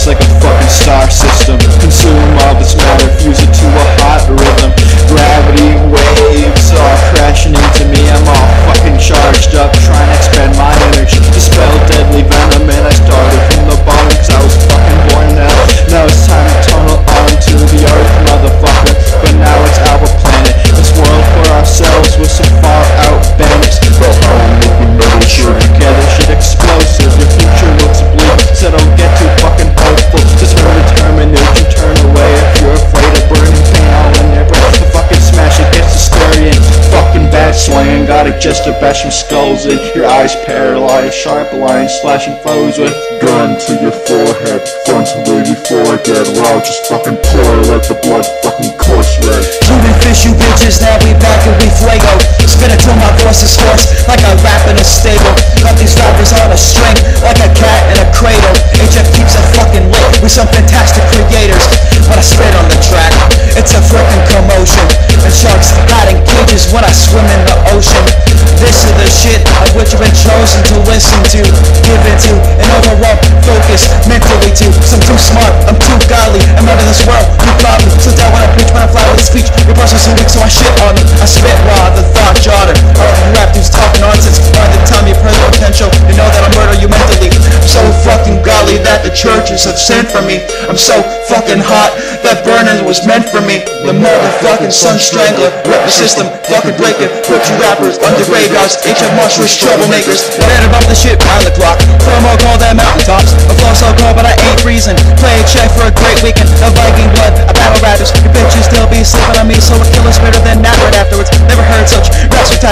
It's like a fucking star system. Consume all this matter, fuse it to a hot rhythm. Gravity waves are crashing into me. I'm all fucking charged up, trying to expend my energy. Dispel deadly venom, and I started from the bottom, cause I was fucking born in hell. Now it's time to tunnel onto the earth, motherfucker. But now it's our planet, this world for ourselves with some far out bandits. Valhallan with the metal shirt together, shit explosive. Your future looks bleak, so don't get too fucking hopeful. Just turn to terminate, you turn away if you're afraid of burning pain all in their breath. The fucking smash it gets the scurrying. Fucking bad swangin, got it just to bash some skulls in. Your eyes paralyzed, sharp lines slashing foes with gun to your forehead. Frontally before I get loud, just fucking pour, let the blood fucking course red. Shooting fish, you bitches, now we back and we fuego. Spin it till my voice is hoarse, like I rap in a stable. Got these rappers on a string, like a cat in a cradle. HF keeps it fucking lit with some fantastic creators. When I spit on the track, it's a freaking commotion. And sharks hiding cages when I swim in the ocean. This is the shit of which you've been chosen to listen to, give into, and overall focus mentally to. Cause I'm too smart, I'm too godly, I'm out of this world, you probably sit down when I preach, when I fly with a speech. Your person's so weak, so I shit on them. I spit raw, the thought jarter. All of you rap dudes talk nonsense. By the time you press potential, you know that I'll murder you mentally. I'm so fucking godly that the churches have sent for me. I'm so fucking hot that burning was meant for me. The motherfucking sun strangler, rip the system, fucking break it. Put you rappers under graveyards, HF monstrous troublemakers. Better bump the shit round the clock. Promo call them mountaintops. A flow so cold but I ain't freezing. Play a check for a great weekend. A Viking blood, a battle rappers. Your bitches still be sleeping on me, so a killer's better than that right afterwards. Never heard such rap